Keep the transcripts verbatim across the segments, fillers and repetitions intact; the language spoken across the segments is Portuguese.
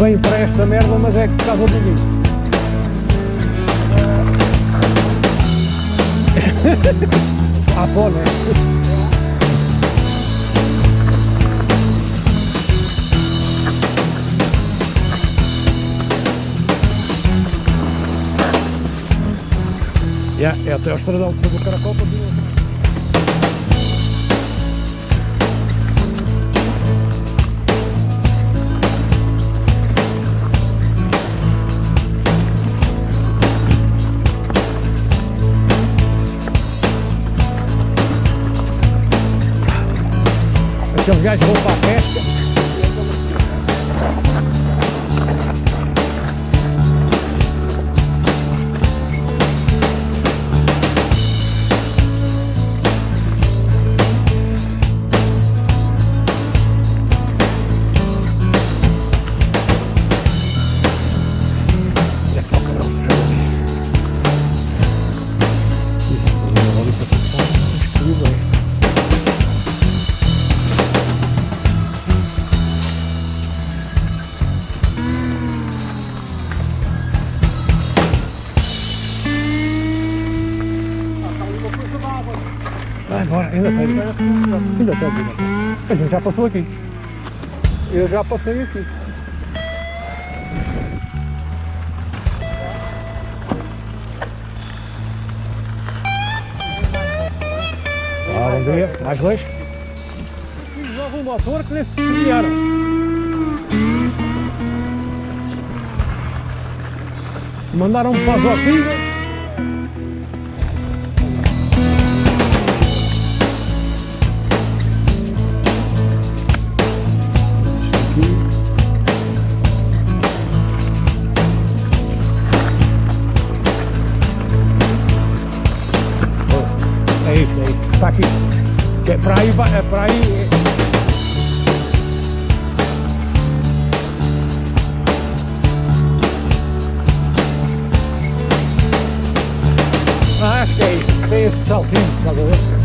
venho para esta merda, mas é por causa do vinho. Ah, pô, né? Yeah, é até ao estradão do Caracol para vir. Aqueles gajos vão para a pesca. Vai embora, ainda tem. Ainda tem, ainda tem. A gente já passou aqui. Eu já passei aqui. Ah, bom dia. Mais dois? Fiz logo um motor que nem se desviaram. Mandaram-me para as Ortigas. É isso, é isso. Está aqui. Que é para aí, é para aí. Ah, acho que é isso. Tem esse saltinho, estás a ver?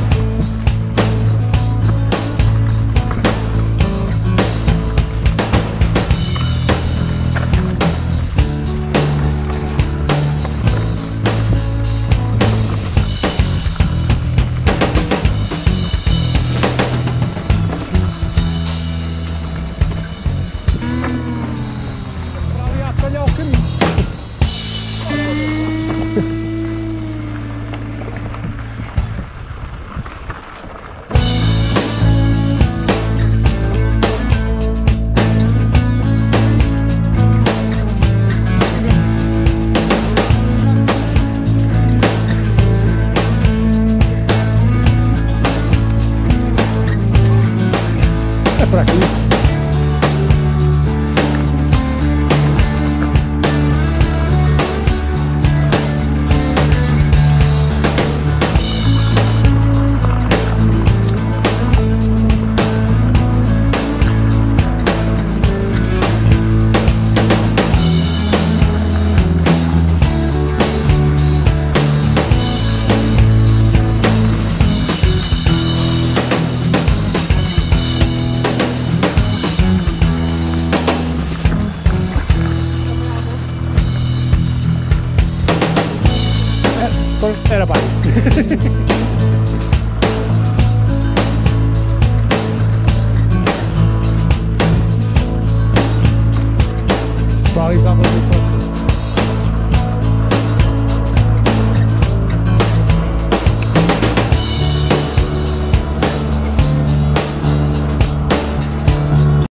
É para aqui. Era para aí. Para ali estava a